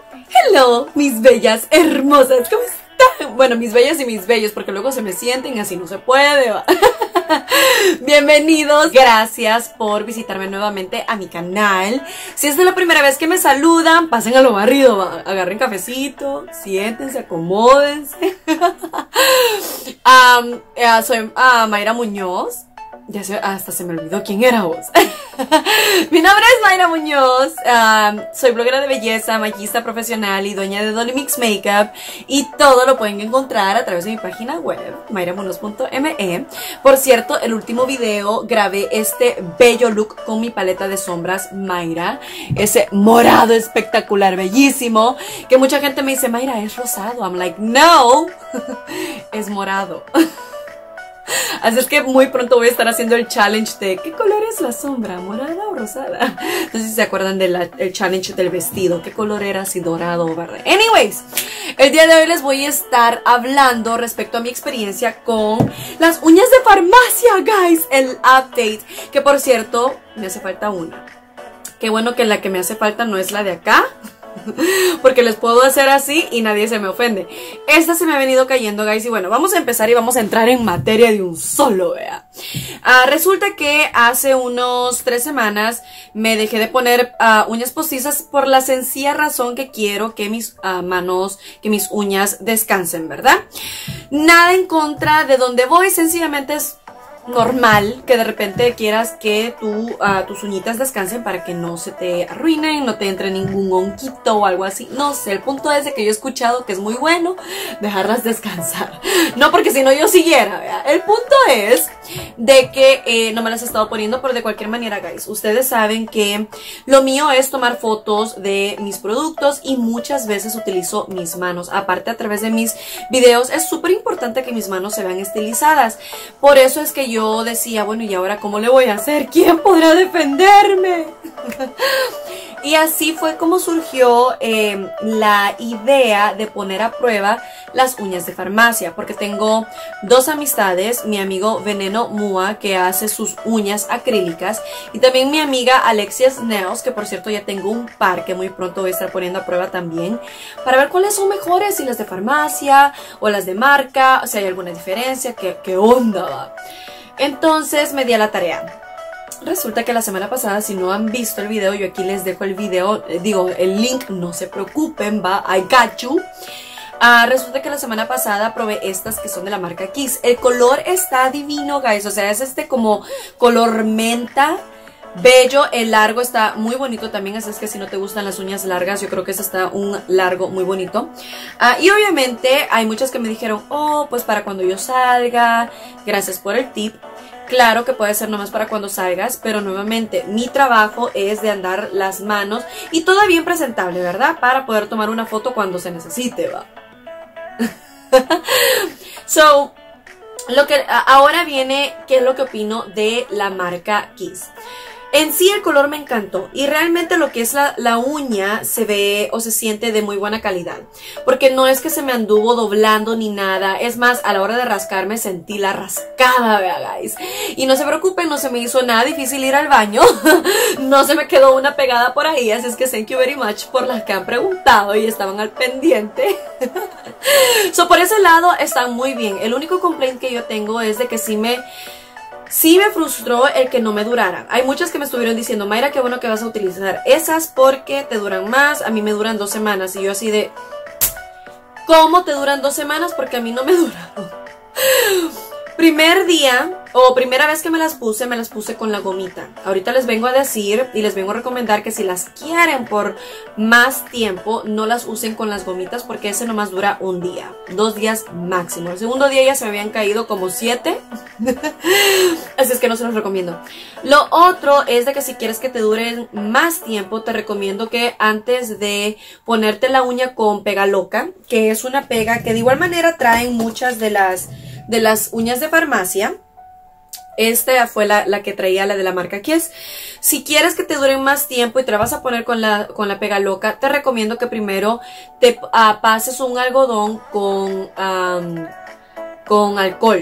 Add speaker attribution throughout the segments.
Speaker 1: Hello, mis bellas hermosas, ¿cómo están? Bueno, mis bellas y mis bellos, porque luego se me sienten así, no se puede, ¿va? Bienvenidos, gracias por visitarme nuevamente a mi canal. Si esta es la primera vez que me saludan, pasen a lo barrido, ¿va? Agarren cafecito, siéntense, acomódense. Soy Mayra Muñoz. Hasta se me olvidó quién era vos. Mi nombre es Mayra Muñoz, soy bloguera de belleza, maquillista profesional y dueña de Dolly Mix Makeup. Y todo lo pueden encontrar a través de mi página web, mayramunoz.me. Por cierto, el último video grabé este bello look con mi paleta de sombras Mayra. Ese morado espectacular, bellísimo, que mucha gente me dice, Mayra, es rosado. I'm like, no, es morado. Así es que muy pronto voy a estar haciendo el challenge de ¿qué color es la sombra? ¿Morada o rosada? No sé si se acuerdan del challenge del vestido. ¿Qué color era? Si dorado o verde. Anyways, el día de hoy les voy a estar hablando respecto a mi experiencia con las uñas de farmacia, guys. El update. Que por cierto, me hace falta una. Qué bueno que la que me hace falta no es la de acá. Porque les puedo hacer así y nadie se me ofende. Esta se me ha venido cayendo, guys. Y bueno, vamos a empezar y vamos a entrar en materia de un solo, vea. Resulta que hace unos 3 semanas me dejé de poner uñas postizas por la sencilla razón que quiero que mis manos, que mis uñas descansen, ¿verdad? Nada en contra de donde voy, sencillamente es normal que de repente quieras que tus uñitas descansen para que no se te arruinen, no te entre ningún honguito o algo así. No sé, el punto es de que yo he escuchado que es muy bueno dejarlas descansar. No porque si no yo siguiera, ¿verdad? El punto es de que no me las he estado poniendo, pero de cualquier manera, guys, ustedes saben que lo mío es tomar fotos de mis productos y muchas veces utilizo mis manos. Aparte, a través de mis videos es súper importante que mis manos se vean estilizadas. Por eso es que yo decía, bueno, ¿y ahora cómo le voy a hacer? ¿Quién podrá defenderme? Y así fue como surgió la idea de poner a prueba las uñas de farmacia, porque tengo 2 amistades, mi amigo Veneno Mua, que hace sus uñas acrílicas, y también mi amiga Alexia's Nails, que por cierto ya tengo un par que muy pronto voy a estar poniendo a prueba también, para ver cuáles son mejores, si las de farmacia o las de marca, o si hay alguna diferencia, qué onda va. Entonces me di a la tarea. Resulta que la semana pasada, si no han visto el video, yo aquí les dejo el video, el link, no se preocupen, va, I got you. Resulta que la semana pasada probé estas que son de la marca Kiss. El color está divino, guys, o sea, es este como color menta, bello. El largo está muy bonito también, así es que si no te gustan las uñas largas, yo creo que este está un largo muy bonito. Y obviamente hay muchas que me dijeron, oh, pues para cuando yo salga, gracias por el tip. Claro que puede ser nomás para cuando salgas, pero nuevamente mi trabajo es de andar las manos y todo bien presentable, ¿verdad? Para poder tomar una foto cuando se necesite, va. So, ahora viene qué es lo que opino de la marca Kiss. En sí el color me encantó y realmente lo que es la uña se ve o se siente de muy buena calidad, porque no es que se me anduvo doblando ni nada. Es más, a la hora de rascarme sentí la rascada, vea, guys. Y no se preocupen, no se me hizo nada difícil ir al baño. No se me quedó una pegada por ahí, así es que thank you very much por las que han preguntado y estaban al pendiente. So, por ese lado están muy bien. El único complaint que yo tengo es de que sí me frustró el que no me duraran. Hay muchas que me estuvieron diciendo, Mayra, qué bueno que vas a utilizar esas porque te duran más. A mí me duran 2 semanas. Y yo así de, ¿cómo te duran 2 semanas? Porque a mí no me duraron. Primer día o primera vez que me las puse con la gomita. Ahorita les vengo a decir y les vengo a recomendar que si las quieren por más tiempo, no las usen con las gomitas, porque ese nomás dura 1 día, 2 días máximo. El segundo día ya se me habían caído como 7. Así es que no se los recomiendo. Lo otro es de que si quieres que te duren más tiempo, te recomiendo que antes de ponerte la uña con pega loca, que es una pega que de igual manera traen muchas de las uñas de farmacia. Esta fue la que traía, la de la marca Kiss. Si quieres que te duren más tiempo y te la vas a poner con la pega loca, te recomiendo que primero te pases un algodón con alcohol.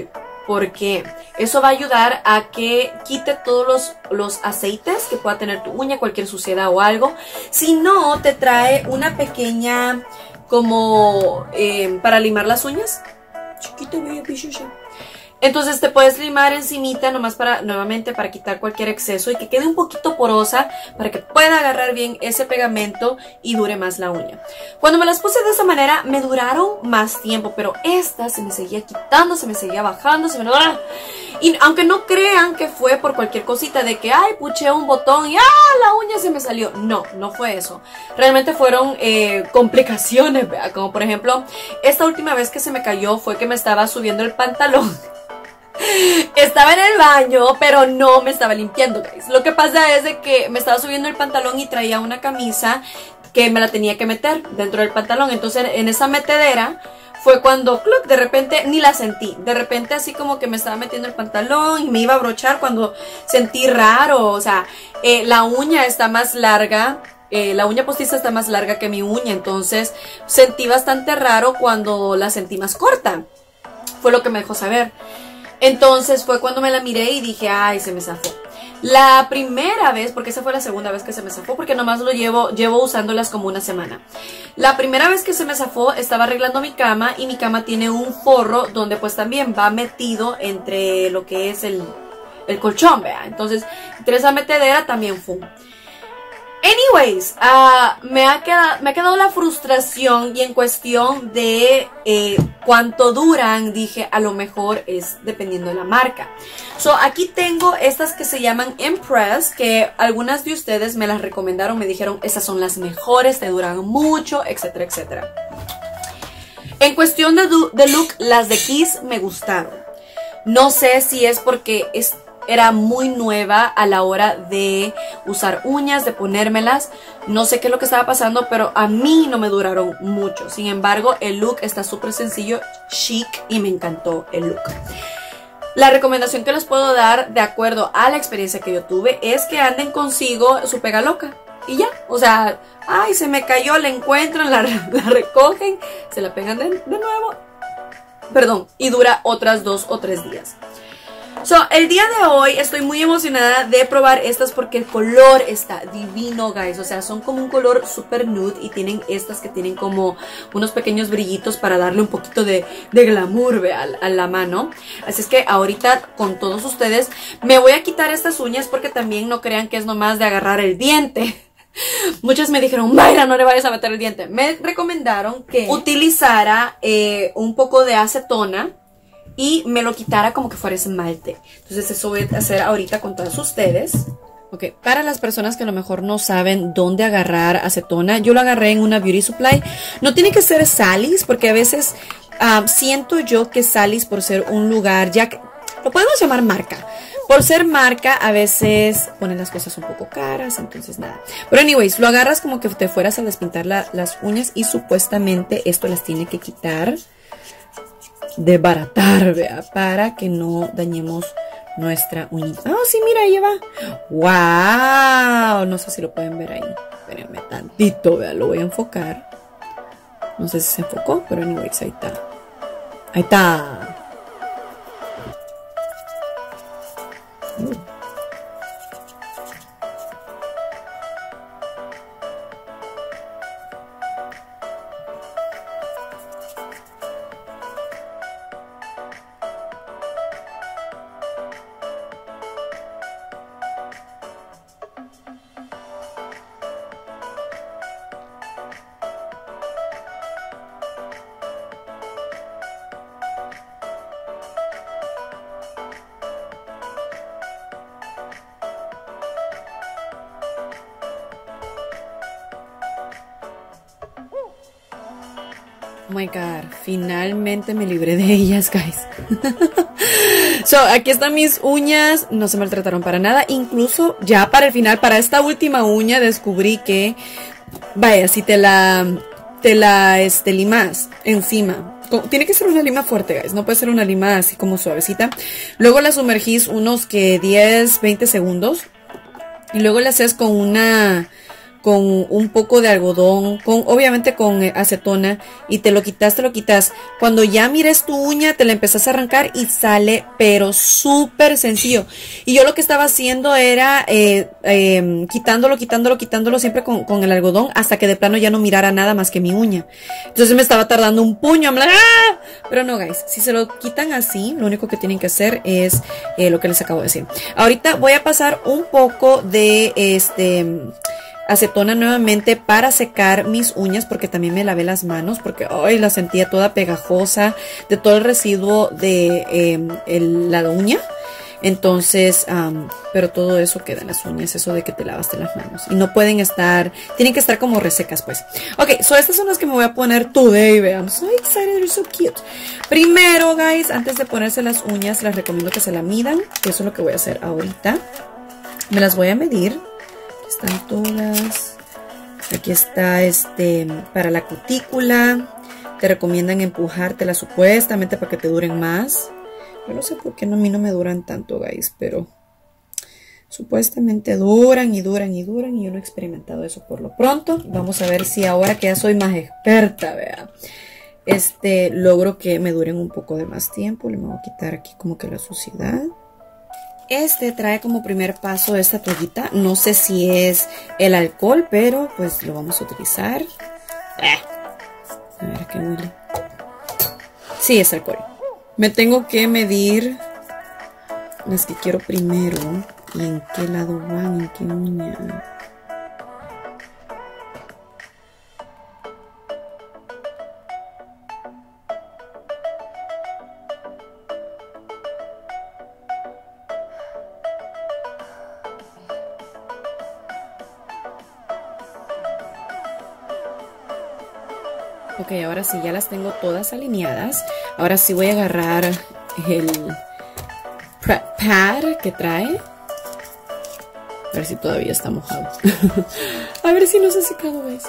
Speaker 1: porque eso va a ayudar a que quite todos los aceites que pueda tener tu uña, cualquier suciedad o algo. Si no, te trae una pequeña como para limar las uñas. Chiquita, bella, pichucha. Entonces te puedes limar encimita nomás nuevamente para quitar cualquier exceso y que quede un poquito porosa para que pueda agarrar bien ese pegamento y dure más la uña. Cuando me las puse de esa manera me duraron más tiempo, pero esta se me seguía quitando, se me seguía bajando, y aunque no crean que fue por cualquier cosita de que ay, puché un botón y la uña se me salió. No, no fue eso. Realmente fueron complicaciones, ¿verdad? Como por ejemplo, esta última vez que se me cayó fue que me estaba subiendo el pantalón. Estaba en el baño, pero no me estaba limpiando, guys. Lo que pasa es de que me estaba subiendo el pantalón y traía una camisa que me la tenía que meter dentro del pantalón. Entonces en esa metedera fue cuando de repente ni la sentí. De repente así como que me estaba metiendo el pantalón y me iba a abrochar cuando sentí raro. O sea, la uña está más larga. La uña postiza está más larga que mi uña. Entonces sentí bastante raro cuando la sentí más corta. Fue lo que me dejó saber. Entonces fue cuando me la miré y dije, ay, se me zafó. La primera vez, porque esa fue la segunda vez que se me zafó, porque nomás lo llevo usándolas como una semana. La primera vez que se me zafó, estaba arreglando mi cama y mi cama tiene un forro donde pues también va metido entre lo que es el colchón, ¿vea? Entonces, entre esa metedera también fue. Anyways, me ha quedado la frustración y en cuestión de cuánto duran, dije, a lo mejor es dependiendo de la marca. So, aquí tengo estas que se llaman Impress, que algunas de ustedes me las recomendaron, me dijeron, esas son las mejores, te duran mucho, etcétera, etcétera. En cuestión de look, las de Kiss me gustaron. No sé si es porque era muy nueva a la hora de usar uñas, de ponérmelas. No sé qué es lo que estaba pasando, pero a mí no me duraron mucho. Sin embargo, el look está súper sencillo, chic y me encantó el look. La recomendación que les puedo dar, de acuerdo a la experiencia que yo tuve, es que anden consigo su pega loca. Y ya, o sea, ay, se me cayó, la encuentran, la recogen, se la pegan de nuevo. Perdón, y dura otras 2 o 3 días. So, el día de hoy estoy muy emocionada de probar estas porque el color está divino, guys. O sea, son como un color super nude y tienen estas que tienen como unos pequeños brillitos para darle un poquito de glamour, ¿ve? A la mano. Así es que ahorita con todos ustedes me voy a quitar estas uñas porque también no crean que es nomás de agarrar el diente. Muchas me dijeron, Mayra, no le vayas a meter el diente. Me recomendaron que utilizara un poco de acetona y me lo quitara como que fuera esmalte. Entonces eso voy a hacer ahorita con todas ustedes. Ok, para las personas que a lo mejor no saben dónde agarrar acetona, yo lo agarré en una beauty supply. No tiene que ser Sally's, porque a veces siento yo que Sally's, por ser un lugar, ya que lo podemos llamar marca. Por ser marca, a veces ponen las cosas un poco caras, entonces nada. Pero anyways, lo agarras como que te fueras a despintar las uñas y supuestamente esto las tiene que quitar, desbaratar, vea, para que no dañemos nuestra uñita. Ah, sí, mira, ahí va. ¡Wow! No sé si lo pueden ver ahí. Espérenme tantito, vea, lo voy a enfocar. No sé si se enfocó, pero anyways, ahí está. Ahí está. Oh my god, finalmente me libré de ellas, guys. So, aquí están mis uñas, no se maltrataron para nada. Incluso ya para el final, para esta última uña, descubrí que, vaya, si te la limas encima, tiene que ser una lima fuerte, guys, no puede ser una lima así como suavecita. Luego la sumergís unos que 10, 20 segundos. Y luego la haces con con un poco de algodón, obviamente con acetona, y te lo quitas. Cuando ya mires tu uña, te la empezás a arrancar y sale, pero súper sencillo. Y yo lo que estaba haciendo era quitándolo siempre con el algodón, hasta que de plano ya no mirara nada más que mi uña. Entonces me estaba tardando un puño. ¡Ah! Pero no, guys, si se lo quitan así, lo único que tienen que hacer es lo que les acabo de decir. Ahorita voy a pasar un poco de acetona nuevamente para secar mis uñas, porque también me lavé las manos porque hoy la sentía toda pegajosa de todo el residuo de la uña. Entonces, pero todo eso queda en las uñas, eso de que te lavaste las manos. Y no pueden estar, tienen que estar como resecas, pues. Ok, so estas son las que me voy a poner today, vean. I'm so excited, they're so cute. Primero, guys, antes de ponerse las uñas, les recomiendo que se la midan, que eso es lo que voy a hacer ahorita. Me las voy a medir. Están todas. Aquí está para la cutícula. Te recomiendan empujártela supuestamente para que te duren más. Yo no sé por qué a mí no me duran tanto, guys, pero supuestamente duran y yo no he experimentado eso por lo pronto. Vamos a ver si ahora que ya soy más experta, vea, logro que me duren un poco de más tiempo. Le voy a quitar aquí como que la suciedad. Trae como primer paso esta toallita. No sé si es el alcohol, pero pues lo vamos a utilizar. A ver qué huele. Sí, es alcohol. Me tengo que medir las que quiero primero. Y en qué lado van, en qué uña. Ok, ahora sí, ya las tengo todas alineadas. Ahora sí voy a agarrar el prep pad que trae. A ver si todavía está mojado. A ver si no se ha secado, ¿ves?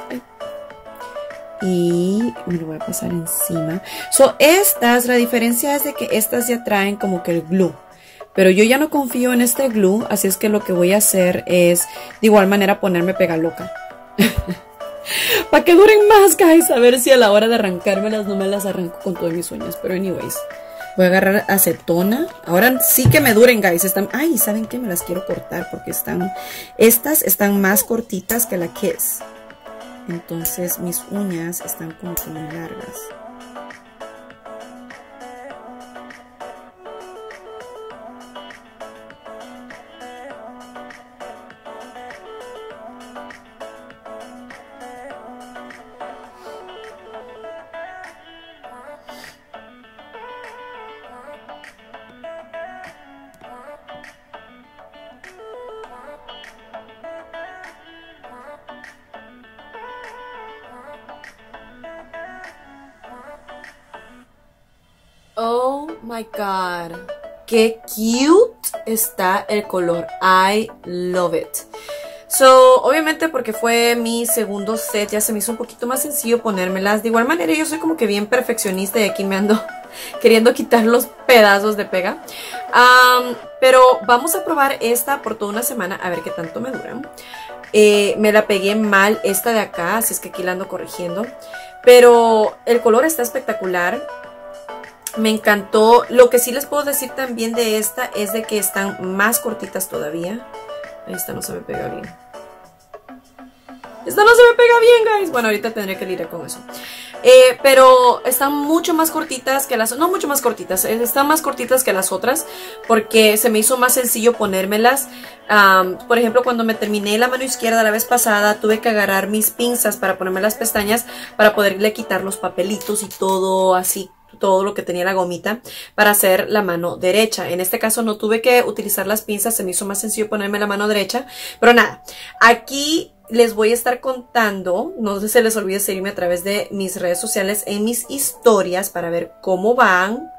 Speaker 1: Y me lo voy a pasar encima. So, la diferencia es de que estas ya traen como que el glue. Pero yo ya no confío en este glue, así es que lo que voy a hacer es, de igual manera, ponerme pegaloca. Para que duren más, guys. A ver si a la hora de arrancármelas no me las arranco con todas mis uñas. Pero anyways, voy a agarrar acetona. Ahora sí que me duren, guys. Ay, ¿saben qué? Me las quiero cortar porque estas están más cortitas que la Kiss. Entonces mis uñas están como que muy largas. Oh my god, qué cute está el color. I love it. So, obviamente porque fue mi segundo set, ya se me hizo un poquito más sencillo ponérmelas. De igual manera yo soy como que bien perfeccionista y aquí me ando queriendo quitar los pedazos de pega. Pero vamos a probar esta por toda una semana a ver qué tanto me duran. Me la pegué mal esta de acá, así es que aquí la ando corrigiendo. Pero el color está espectacular. Me encantó. Lo que sí les puedo decir también de esta es de que están más cortitas todavía. Ahí esta no se me pega bien. Esta no se me pega bien, guys. Bueno, ahorita tendré que lidiar con eso. Pero están mucho más cortitas que las... No mucho más cortitas. Están más cortitas que las otras. Porque se me hizo más sencillo ponérmelas. Por ejemplo, cuando me terminé la mano izquierda la vez pasada, tuve que agarrar mis pinzas para ponerme las pestañas. Para poderle quitar los papelitos y todo así. Todo lo que tenía la gomita para hacer la mano derecha. En este caso no tuve que utilizar las pinzas, se me hizo más sencillo ponerme la mano derecha. Pero nada, aquí les voy a estar contando, no se les olvide seguirme a través de mis redes sociales en mis historias para ver cómo van.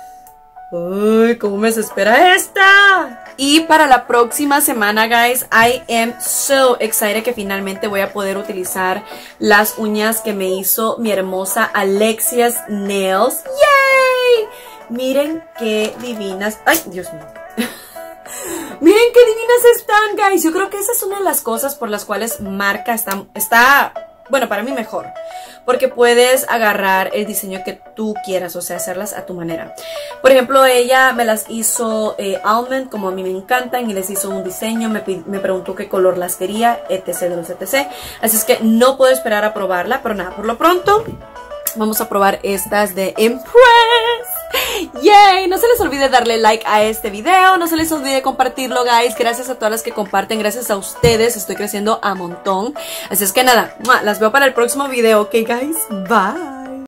Speaker 1: Uy, cómo me desespera esta. Y para la próxima semana, guys, I am so excited que finalmente voy a poder utilizar las uñas que me hizo mi hermosa Alexia's Nails. ¡Yay! Miren qué divinas. ¡Ay, Dios mío! Miren qué divinas están, guys. Yo creo que esa es una de las cosas por las cuales Marca está bueno, para mí mejor. Porque puedes agarrar el diseño que tú quieras, o sea, hacerlas a tu manera. Por ejemplo, ella me las hizo almond, como a mí me encantan, y les hizo un diseño, me preguntó qué color las quería, etc. de los etc. Así es que no puedo esperar a probarla, pero nada, por lo pronto vamos a probar estas de Impress. ¡Yay! No se les olvide darle like a este video, no se les olvide compartirlo, guys. Gracias a todas las que comparten, gracias a ustedes, estoy creciendo a montón. Así es que nada, las veo para el próximo video, ¿ok, guys? Bye.